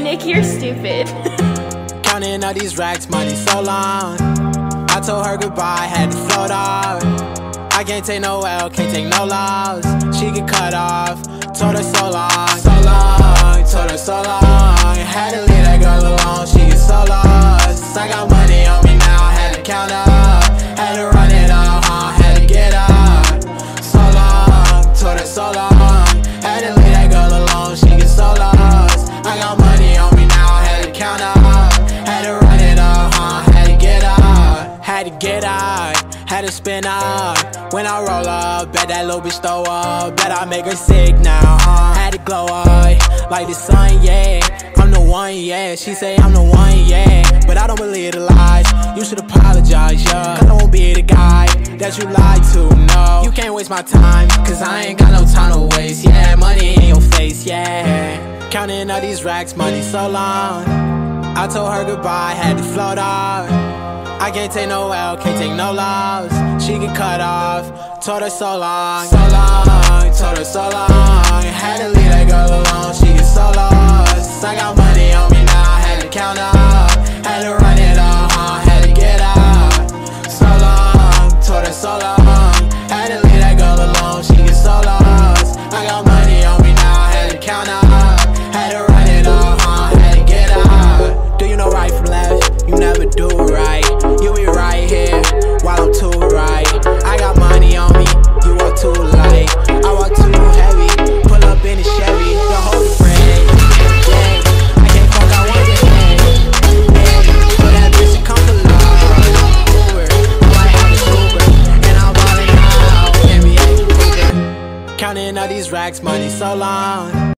Nick, you're stupid. Counting all these racks, money so long. I told her goodbye, had to float off. I can't take no L, can't take no loss. She get cut off, told her so long, so long, told her so long. Had to leave that girl alone, she get so lost. I got money on me now, had to count up, had to run it up, had to get up. So long, told her so long. Had to leave that girl alone, she get so lost. I got money on me now, had to count up, had to run it up, had to get up, had to get out, had to spin up. When I roll up, bet that little bitch throw up, bet I make her sick now, had to glow up, like the sun, yeah. I'm the one, yeah, she say I'm the one, yeah. But I don't believe the lies, you should apologize, yeah. I won't be the guy that you lied to, no. You can't waste my time, cause I ain't got no time to waste, yeah. Money in your face, yeah. Counting all these racks, money so long. I told her goodbye, had to float off. I can't take no L, can't take no loss. She get cut off, told her so long, so long, told her so long. Had to leave that girl alone, she get so lost. I got money on me now, had to count up, had to run it up, had to get up. So long, told her so long. Had to leave that girl alone, she get so lost. I got money on me now, had to count up, had to run it up, had to get up. Do you know right from left? You never do right. You be right here while I'm too right. I got money on me, you walk too light. I walk too heavy, pull up in the Chevy, the whole bread. Yeah, I can't fuck, I want the head. Yeah, so that bitch should come for love. Uber, I might have a Uber, and I'm balling out. NBA Uber. Counting all these racks, money so long.